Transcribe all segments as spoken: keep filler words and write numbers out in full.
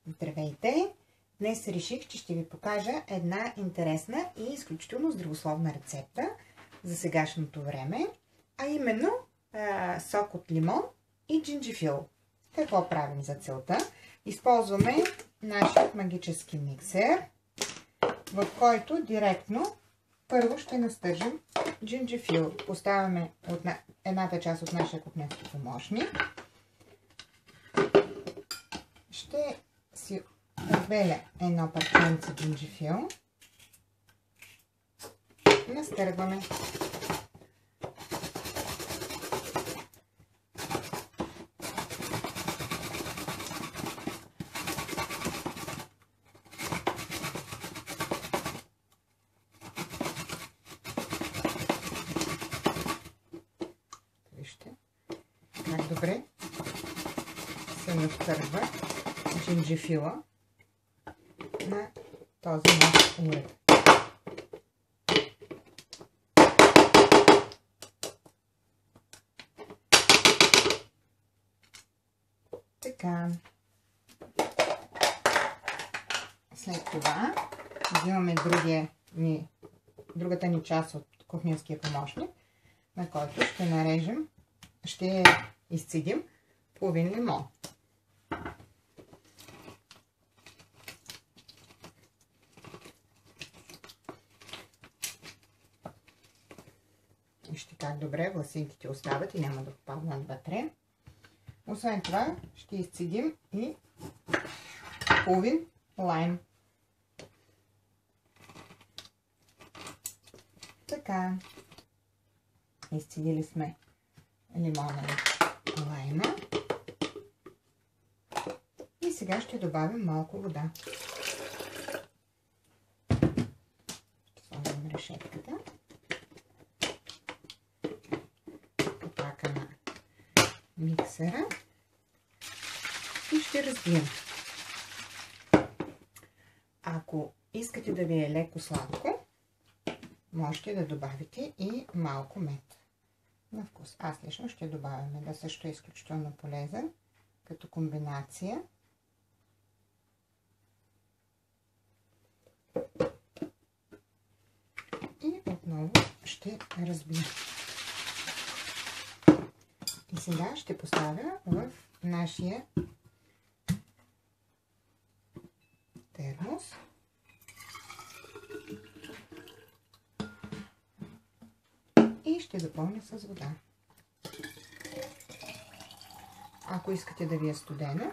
Здравейте! Днес реших, че ще ви покажа една интересна и изключително здравословна рецепта за сегашното време, а именно а, сок от лимон и джинджифил. Какво правим за целта? Използваме нашия магически миксер, в който директно първо ще настържим джинджифил. Поставяме от едната част от нашия кухненски помощник. Ще си отбеля едно парченце джинджифил. Настъргваме. Вижте как добре се настъргва джинджифила на този наш уред. Така. След това взимаме другия ни, другата ни част от кухненския помощник, на който ще нарежем, ще изцедим половин лимон. Вижте как добре власинките остават и няма да попаднат вътре. Освен това ще изцедим и половин лайм. Така. Изцедили сме лимона и лайма. И сега ще добавим малко вода. Ще сложим решетката. Капака на миксера. И ще разбием. Ако искате да ви е леко сладко, можете да добавите и малко мед на вкус. Аз лично ще добавя меда, също е изключително полезен като комбинация. И отново ще разбия. И сега ще поставя в нашия термос. И ще запълня с вода. Ако искате да ви е студена,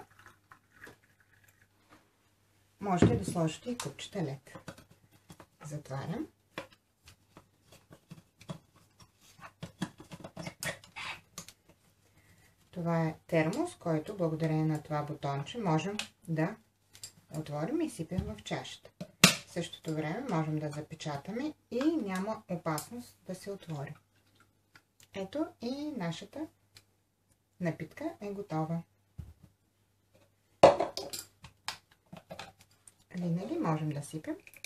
можете да сложите и купчета лед. Затварям. Това е термос, който благодарение на това бутонче можем да отворим и сипем в чашата. В същото време можем да запечатаме и няма опасност да се отвори. Ето и нашата напитка е готова. Винаги можем да сипем